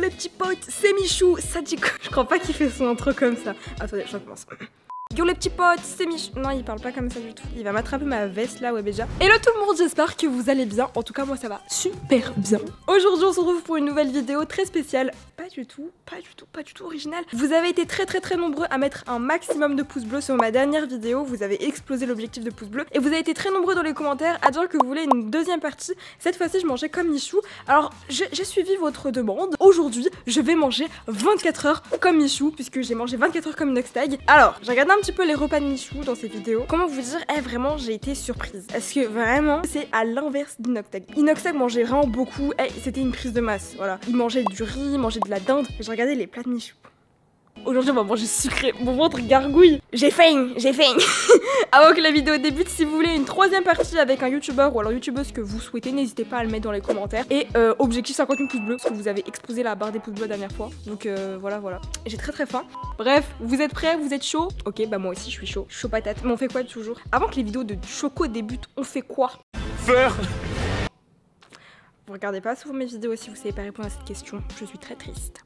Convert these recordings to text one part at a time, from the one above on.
les petits potes, c'est Michou. Ça dit quoi? Je crois pas qu'il fait son intro comme ça. Attendez, je recommence. Yo les petits potes, c'est Michou. Non, il parle pas comme ça du tout. Il va m'attraper ma veste là, ouais déjà. Hello tout le monde, j'espère que vous allez bien. En tout cas, moi ça va super bien. Aujourd'hui, on se retrouve pour une nouvelle vidéo très spéciale. Pas du tout originale. Vous avez été très nombreux à mettre un maximum de pouces bleus sur ma dernière vidéo. Vous avez explosé l'objectif de pouces bleus. Et vous avez été très nombreux dans les commentaires à dire que vous voulez une deuxième partie. Cette fois-ci, je mangeais comme Michou. Alors, j'ai suivi votre demande. Aujourd'hui, je vais manger 24 heures comme Michou, puisque j'ai mangé 24 heures comme Inoxtag. Alors, j'ai regardé un petit peu les repas de Michou dans ces vidéos. Comment vous dire, vraiment, j'ai été surprise. Est-ce que vraiment, c'est à l'inverse d'Inoxtag. Inoxtag mangeait vraiment beaucoup. C'était une prise de masse, voilà. Il mangeait du riz, il mangeait de la dinde. J'ai regardé les plats de Michou. Aujourd'hui, on va manger sucré. Mon ventre gargouille. J'ai faim. Avant que la vidéo débute, si vous voulez une troisième partie avec un youtubeur ou alors youtubeuse que vous souhaitez, n'hésitez pas à le mettre dans les commentaires. Et objectif 50 000 pouces bleus, parce que vous avez explosé la barre des pouces bleus la dernière fois. Donc voilà. J'ai très faim. Bref, vous êtes prêts? Vous êtes chaud? Ok, bah moi aussi je suis chaud. Chaud patate. Mais on fait quoi toujours? Avant que les vidéos de Choco débutent, on fait quoi? Faire. Vous regardez pas souvent mes vidéos si vous savez pas répondre à cette question. Je suis très triste.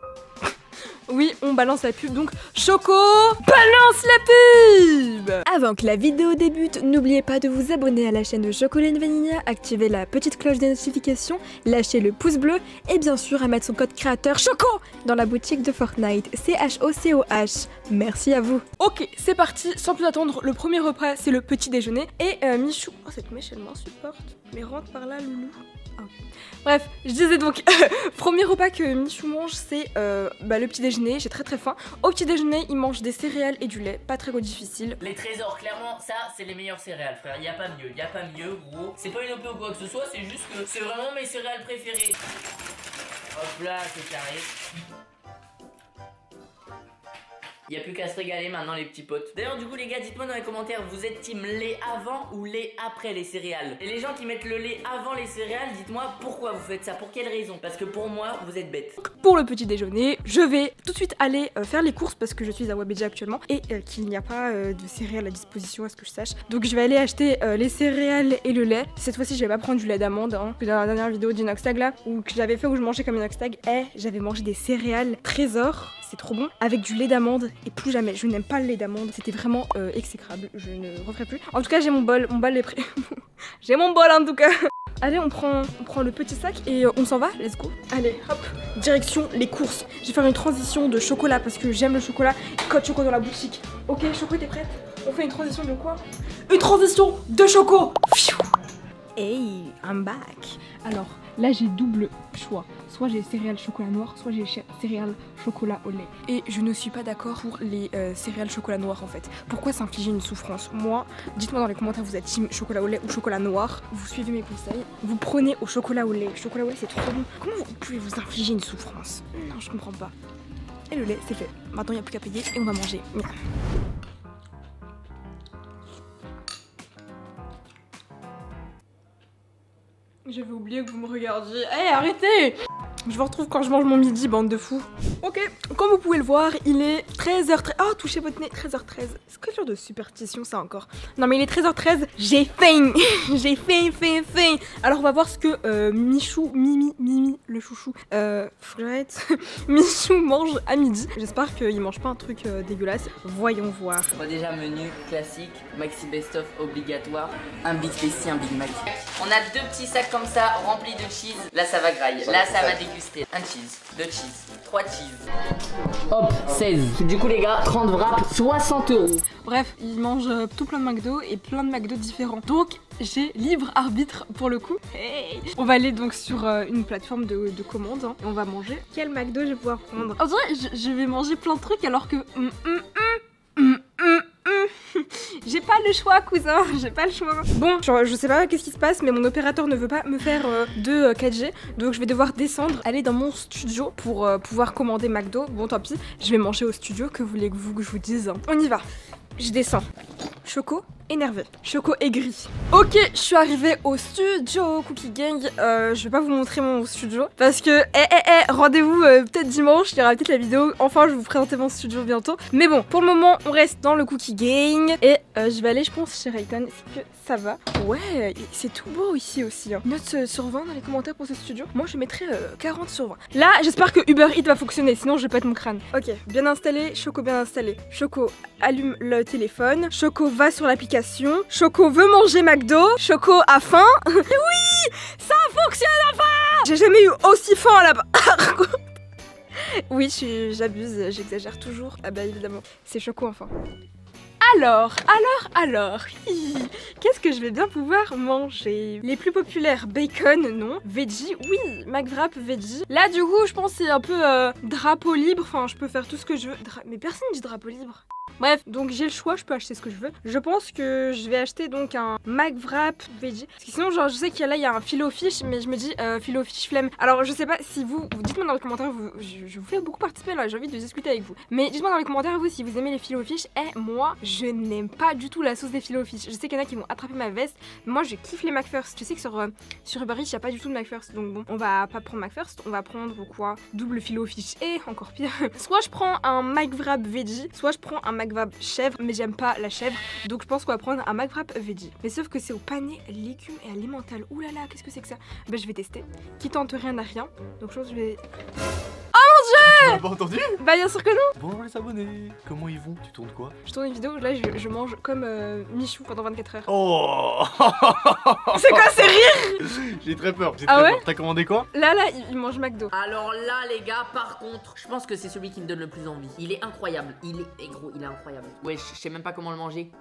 Oui, on balance la pub, donc Choco, balance la pub! Avant que la vidéo débute, n'oubliez pas de vous abonner à la chaîne de Chocolat Vanilla, activer la petite cloche des notifications, lâcher le pouce bleu et bien sûr à mettre son code créateur Choco dans la boutique de Fortnite, CHOCOH. Merci à vous. Ok, c'est parti, sans plus attendre, le premier repas c'est le petit déjeuner et Michou... Oh, cette mèche elle m'insupporte, mais rentre par là loulou. Oh. Bref, je disais donc, premier repas que Michou mange, c'est le petit déjeuner, j'ai très faim. Au petit déjeuner, il mange des céréales et du lait, pas très difficile. Les trésors, clairement, ça, c'est les meilleures céréales, frère, y a pas mieux, gros. C'est pas une OP ou quoi que ce soit, c'est juste que c'est vraiment mes céréales préférées. Hop là, c'est carré. Il n'y a plus qu'à se régaler maintenant les petits potes. D'ailleurs du coup les gars, dites-moi dans les commentaires, vous êtes team lait avant ou lait après les céréales? Et les gens qui mettent le lait avant les céréales, dites-moi pourquoi vous faites ça, pour quelle raison? Parce que pour moi, vous êtes bêtes. Pour le petit déjeuner, je vais tout de suite aller faire les courses parce que je suis à Webedja actuellement et qu'il n'y a pas de céréales à disposition à ce que je sache. Donc je vais aller acheter les céréales et le lait. Cette fois-ci je vais pas prendre du lait d'amande, hein, que dans la dernière vidéo d'Inoxtag là, où que j'avais fait où je mangeais comme Inoxtag, j'avais mangé des céréales Trésor. C'est trop bon, avec du lait d'amande et plus jamais. Je n'aime pas le lait d'amande, c'était vraiment exécrable, je ne referai plus. En tout cas, j'ai mon bol est prêt. J'ai mon bol en tout cas. Allez, on prend le petit sac et on s'en va, let's go. Allez, hop, direction les courses. Je vais faire une transition de chocolat parce que j'aime le chocolat. Code Choco dans la boutique. Ok, Choco, t'es prête? On fait une transition de quoi? Une transition de Choco. Hey, I'm back. Alors, là j'ai double choix. Soit j'ai céréales chocolat noir, soit j'ai céréales chocolat au lait. Et je ne suis pas d'accord pour les céréales chocolat noir en fait. Pourquoi s'infliger une souffrance? Moi, dites-moi dans les commentaires, vous êtes team chocolat au lait ou chocolat noir. Vous suivez mes conseils. Vous prenez au chocolat au lait. Chocolat au lait c'est trop bon. Comment vous pouvez vous infliger une souffrance? Non, je comprends pas. Et le lait, c'est fait. Maintenant, il n'y a plus qu'à payer et on va manger. J'avais oublié que vous me regardiez. Hey, arrêtez! Je vous retrouve quand je mange mon midi, bande de fous. Ok, comme vous pouvez le voir, il est 13h13. Oh, touchez votre nez, 13h13. C'est quel genre de superstition ça encore? Non mais il est 13h13, j'ai faim. J'ai faim. Alors on va voir ce que Michou, Mimi, le chouchou, Fred, Michou mange à midi. J'espère qu'il mange pas un truc dégueulasse. Voyons voir. Bon, déjà menu classique, maxi best-of obligatoire, un Big Tasty, un Big Mac. On a deux petits sacs comme ça remplis de cheese. Là ça va grailler, là ça va déguster. Un cheese, deux cheese, trois cheese. Hop, 16. Du coup les gars, 30 wraps, 60 €. Bref, il mange tout plein de McDo et plein de McDo différents. Donc j'ai libre arbitre pour le coup. Hey, on va aller donc sur une plateforme de commande hein, et on va manger. Quel McDo je vais pouvoir prendre? En vrai, je vais manger plein de trucs alors que... J'ai pas le choix, cousin, j'ai pas le choix. Bon, je sais pas qu'est-ce qui se passe, mais mon opérateur ne veut pas me faire de 4G, donc je vais devoir descendre, aller dans mon studio pour pouvoir commander McDo. Bon, tant pis, je vais manger au studio, que voulez-vous que je vous dise? On y va. Je descends. Choco, énervé. Choco aigri. Ok, je suis arrivée au studio Cookie Gang. Je vais pas vous montrer mon studio parce que rendez-vous peut-être dimanche, il y aura peut-être la vidéo. Enfin, je vais vous présenter mon studio bientôt. Mais bon, pour le moment, on reste dans le Cookie Gang et je vais aller, je pense, chez Rayton. Est-ce que ça va? Ouais, c'est tout beau ici aussi. Hein. Note sur 20 dans les commentaires pour ce studio. Moi, je mettrais 40 sur 20. Là, j'espère que Uber Eats va fonctionner, sinon je vais pète mon crâne. Ok, bien installé, Choco bien installé. Choco allume le téléphone. Choco va sur l'application. Choco veut manger McDo. Choco a faim. Oui, ça fonctionne enfin. J'ai jamais eu aussi faim là-bas. Oui, j'abuse, j'exagère toujours. Ah bah évidemment, c'est Choco enfin. Alors, qu'est-ce que je vais bien pouvoir manger? Les plus populaires, bacon, non. Veggie, oui, McWrap, veggie. Là, du coup, je pense que c'est un peu drapeau libre. Enfin, je peux faire tout ce que je veux. Mais personne dit drapeau libre. Bref, donc j'ai le choix, je peux acheter ce que je veux. Je pense que je vais acheter donc un McWrap veggie. Parce que sinon, genre, je sais qu'il y a un filet aux fiches, mais je me dis filet aux fiches flemme. Alors, je sais pas si vous dites-moi dans les commentaires, je vous fais beaucoup participer là, j'ai envie de discuter avec vous. Mais dites-moi dans les commentaires, vous, si vous aimez les filets aux fiches. Et moi, je n'aime pas du tout la sauce des filets aux fiches. Je sais qu'il y en a qui vont attraper ma veste. Mais moi, je kiffe les McFirst. Tu sais que sur Uber Eats, il n'y a pas du tout de McFirst. Donc bon, on va pas prendre McFirst, on va prendre quoi? Double filet aux fiches. Et encore pire. Soit je prends un McWrap veggie, soit je prends un McWrap chèvre, mais j'aime pas la chèvre, donc je pense qu'on va prendre un McWrap veggie. Mais sauf que c'est au pané, légumes et alimental. Ouh là là, qu'est-ce que c'est que ça? Bah je vais tester. Qui tente rien n'a rien. Donc je pense que je vais... Oh mon dieu! Tu m'as pas entendu? Bah bien sûr que non. Bonjour les abonnés. Comment ils vont? Tu tournes quoi? Je tourne une vidéo, là je mange comme Michou pendant 24 heures. Oh. C'est quoi ces rires? J'ai très peur, j'ai Ah très ouais? peur. T'as commandé quoi? Là il mange McDo. Alors là les gars, par contre, je pense que c'est celui qui me donne le plus envie. Il est incroyable, il est gros, il est incroyable. Ouais, je sais même pas comment le manger.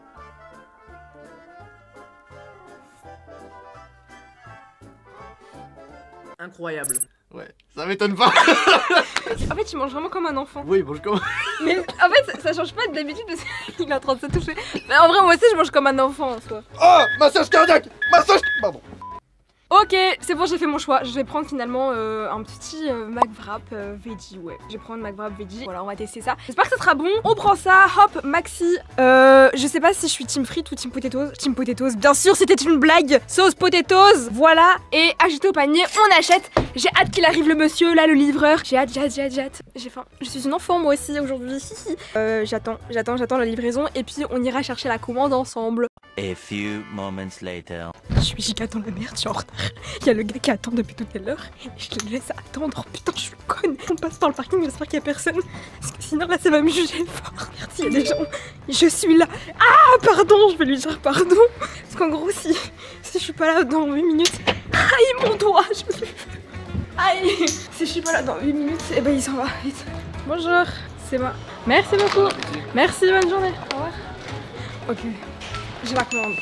Incroyable. Ouais, ça m'étonne pas. En fait, il mange vraiment comme un enfant. Oui, mange comme... Mais en fait, ça change pas d'habitude parce qu'il est en train de se toucher. Mais en vrai, moi aussi, je mange comme un enfant en soi. Oh, massage cardiaque. Massage... Pardon. Ok, c'est bon, j'ai fait mon choix. Je vais prendre finalement un petit McWrap veggie, ouais. Je vais prendre McWrap veggie. Voilà, on va tester ça. J'espère que ça sera bon. On prend ça, hop, maxi. Je sais pas si je suis team frites ou team potatoes. Team potatoes, bien sûr, c'était une blague. Sauce potatoes, voilà. Et ajouté au panier, on achète. J'ai hâte qu'il arrive le monsieur, là, le livreur. J'ai hâte. J'ai faim. Je suis une enfant moi aussi aujourd'hui. J'attends la livraison et puis on ira chercher la commande ensemble. A few moments later. Je suis giga dans la merde, je suis en retard. Il y a le gars qui attend depuis tout à l'heure et je le laisse attendre. Oh putain, je suis conne. On passe par le parking, j'espère qu'il y a personne. Parce que sinon là, ça va me juger fort. S'il y a des gens, je suis là. Ah, pardon, je vais lui dire pardon. Parce qu'en gros, si je suis pas là dans 8 minutes. Aïe, mon doigt, je me suis... Aïe. Si je suis pas là dans 8 minutes, et ben il s'en va vite. Bonjour, c'est moi. Merci beaucoup. Merci, bonne journée. Au revoir. Ok. J'ai la commande.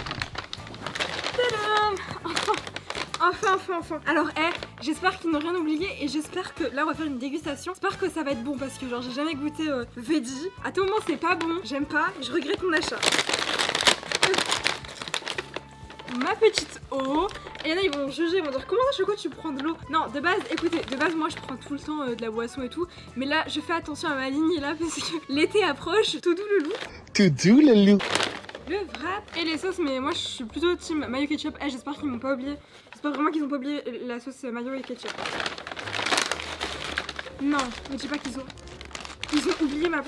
Enfin. Alors, j'espère qu'ils n'ont rien oublié et j'espère que là on va faire une dégustation. J'espère que ça va être bon parce que genre j'ai jamais goûté veggie. À tout moment c'est pas bon, j'aime pas, je regrette mon achat. Ma petite eau. Et il y en a ils vont juger, ils vont dire comment ça Choco tu prends de l'eau? Non, de base, écoutez, de base moi je prends tout le temps de la boisson et tout. Mais là je fais attention à ma ligne là parce que l'été approche. Tout doux le loup. Tout doux le loup. Le wrap et les sauces, mais moi je suis plutôt team mayo ketchup. J'espère qu'ils m'ont pas oublié. J'espère vraiment qu'ils ont pas oublié la sauce mayo et ketchup. Non, mais dis pas qu'ils ont oublié ma...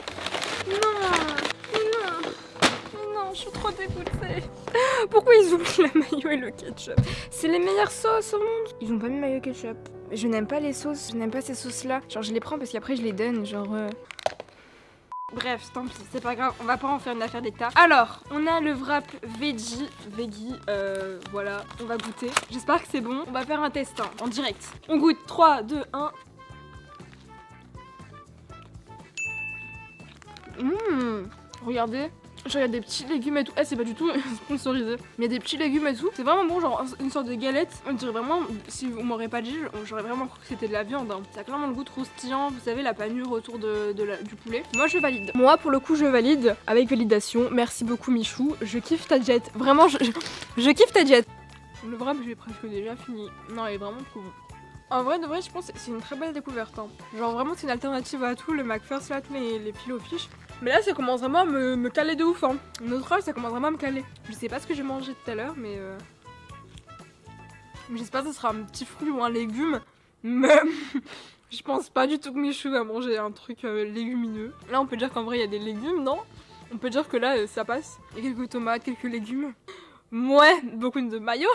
Non, je suis trop dégoûtée. Pourquoi ils oublient la mayo et le ketchup? C'est les meilleures sauces au monde. Ils ont pas mis mayo et ketchup. Je n'aime pas les sauces, je n'aime pas ces sauces là. Genre je les prends parce qu'après je les donne, genre... Bref, tant pis, c'est pas grave, on va pas en faire une affaire d'état. Alors, on a le wrap veggie, voilà, on va goûter. J'espère que c'est bon, on va faire un test hein, en direct. On goûte, 3, 2, 1. Regardez. Je regarde des petits légumes et tout. C'est pas du tout sponsorisé. Mais il y a des petits légumes et tout. C'est vraiment bon, genre une sorte de galette. On dirait vraiment, si vous m'aurez pas dit, j'aurais vraiment cru que c'était de la viande. Hein. Ça a clairement le goût croustillant. Vous savez, la panure autour du poulet. Moi, je valide. Moi, pour le coup, je valide avec validation. Merci beaucoup, Michou. Je kiffe ta jet. Vraiment, je kiffe ta jet. Le wrap, j'ai presque déjà fini. Non, il est vraiment trop bon. En vrai, de vrai, je pense que c'est une très belle découverte. Hein. Genre, vraiment, c'est une alternative à tout. Le McFirst, là, tous les filets aux fiches. Mais là ça commence vraiment à me caler de ouf hein. Notre œil ça commence vraiment à me caler. Je sais pas ce que j'ai mangé tout à l'heure mais j'espère que ce sera un petit fruit ou un légume. Mais je pense pas du tout que Michou va manger un truc légumineux. Là on peut dire qu'en vrai il y a des légumes, non? On peut dire que là ça passe. Il y a quelques tomates, quelques légumes. Ouais, beaucoup de mayo.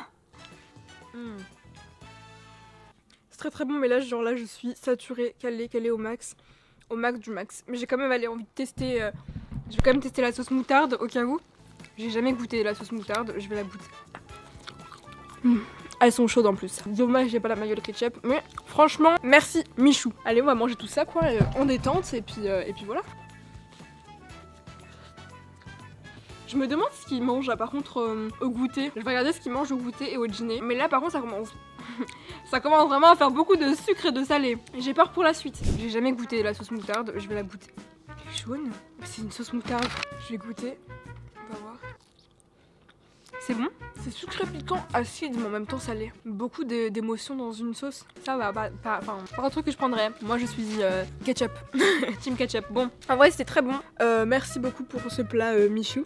C'est très très bon mais là genre là je suis saturée, calée au max. Au max du max. Mais j'ai quand même envie de tester. Je vais quand même tester la sauce moutarde au cas où. J'ai jamais goûté la sauce moutarde, je vais la goûter. Elles sont chaudes en plus. Dommage j'ai pas la mayo de ketchup. Mais franchement, merci Michou. Allez on va manger tout ça quoi, en détente et puis voilà. Je me demande ce qu'il mange là par contre au goûter. Je vais regarder ce qu'il mange au goûter et au dîner. Mais là par contre ça commence. Ça commence vraiment à faire beaucoup de sucre et de salé. J'ai peur pour la suite. J'ai jamais goûté la sauce moutarde, je vais la goûter. Elle est jaune. C'est une sauce moutarde. Je vais goûter. On va voir. C'est bon. C'est sucré, piquant, acide mais en même temps salé. Beaucoup d'émotions dans une sauce. Ça va pas un truc que je prendrais. Moi je suis ketchup. Team ketchup. Bon, en vrai c'était très bon. Merci beaucoup pour ce plat Michou.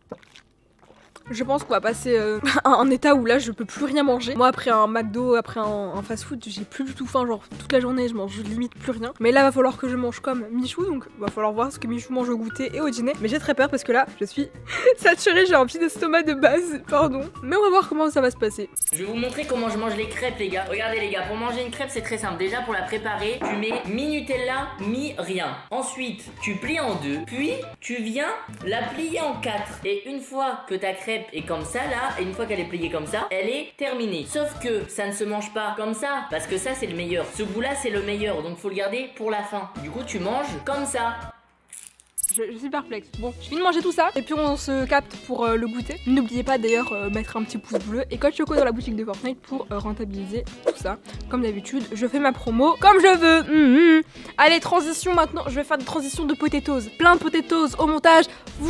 Je pense qu'on va passer à un état où là je peux plus rien manger. Moi après un McDo, après un fast food, j'ai plus du tout faim, genre toute la journée je mange limite plus rien. Mais là va falloir que je mange comme Michou, donc va falloir voir ce que Michou mange au goûter et au dîner. Mais j'ai très peur parce que là je suis saturée, j'ai un petit estomac de base, pardon. Mais on va voir comment ça va se passer. Je vais vous montrer comment je mange les crêpes les gars. Regardez les gars, pour manger une crêpe c'est très simple. Déjà pour la préparer, tu mets mi-Nutella, mi-rien. Ensuite tu plies en deux, puis tu viens la plier en quatre. Et une fois que ta crêpe est comme ça là, et une fois qu'elle est pliée comme ça, elle est terminée. Sauf que ça ne se mange pas comme ça, parce que ça c'est le meilleur. Ce goût là c'est le meilleur, donc faut le garder pour la fin. Du coup tu manges comme ça. Je suis perplexe. Bon, je finis de manger tout ça et puis on se capte pour le goûter. N'oubliez pas d'ailleurs mettre un petit pouce bleu et code Choco dans la boutique de Fortnite pour rentabiliser tout ça. Comme d'habitude, je fais ma promo comme je veux. Allez, transition maintenant. Je vais faire des transitions de potatoes. Plein de potatoes au montage.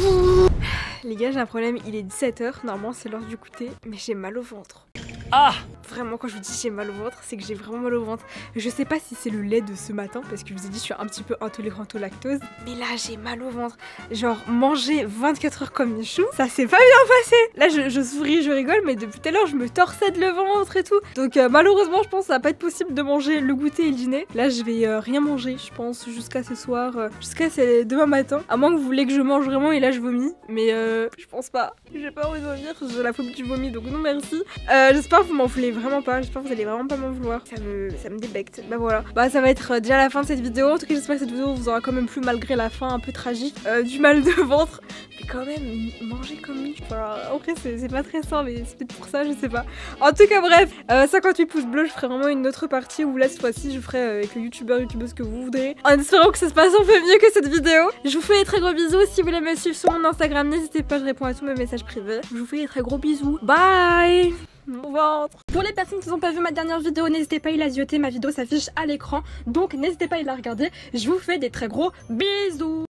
Les gars, j'ai un problème. Il est 17h. Normalement, c'est l'heure du goûter. Mais j'ai mal au ventre. Ah! Vraiment, quand je vous dis j'ai mal au ventre, c'est que j'ai vraiment mal au ventre. Je sais pas si c'est le lait de ce matin, parce que je vous ai dit je suis un petit peu intolérante au lactose. Mais là, j'ai mal au ventre. Genre, manger 24 heures comme Michou, ça s'est pas bien passé. Là, je souris, je rigole, mais depuis tout à l'heure, je me torsade le ventre et tout. Donc, malheureusement, je pense que ça va pas être possible de manger le goûter et le dîner. Là, je vais rien manger, je pense, jusqu'à ce soir, jusqu'à demain matin. À moins que vous voulez que je mange vraiment et là, je vomis. Mais je pense pas. J'ai pas envie de vomir, j'ai la phobie du vomi, donc non merci. J'espère que vous m'en voulez vraiment pas, j'espère que vous allez vraiment pas m'en vouloir. Ça me débecte. Bah voilà. Bah ça va être déjà la fin de cette vidéo. En tout cas j'espère que cette vidéo vous aura quand même plu malgré la fin un peu tragique du mal de ventre. Mais quand même, manger comme lui. Voilà. Après c'est pas très sain mais c'est peut-être pour ça, je sais pas. En tout cas bref, 58 pouces bleus, je ferai vraiment une autre partie où là cette fois-ci je ferai avec le youtubeuse que vous voudrez. En espérant que ça se passe un peu mieux que cette vidéo. Je vous fais des très gros bisous. Si vous voulez me suivre sur mon Instagram, n'hésitez pas, je réponds à tous mes messages privés. Je vous fais des très gros bisous. Bye! Mon ventre. Pour les personnes qui n'ont pas vu ma dernière vidéo, n'hésitez pas à la zioter, ma vidéo s'affiche à l'écran, donc n'hésitez pas à la regarder. Je vous fais des très gros bisous.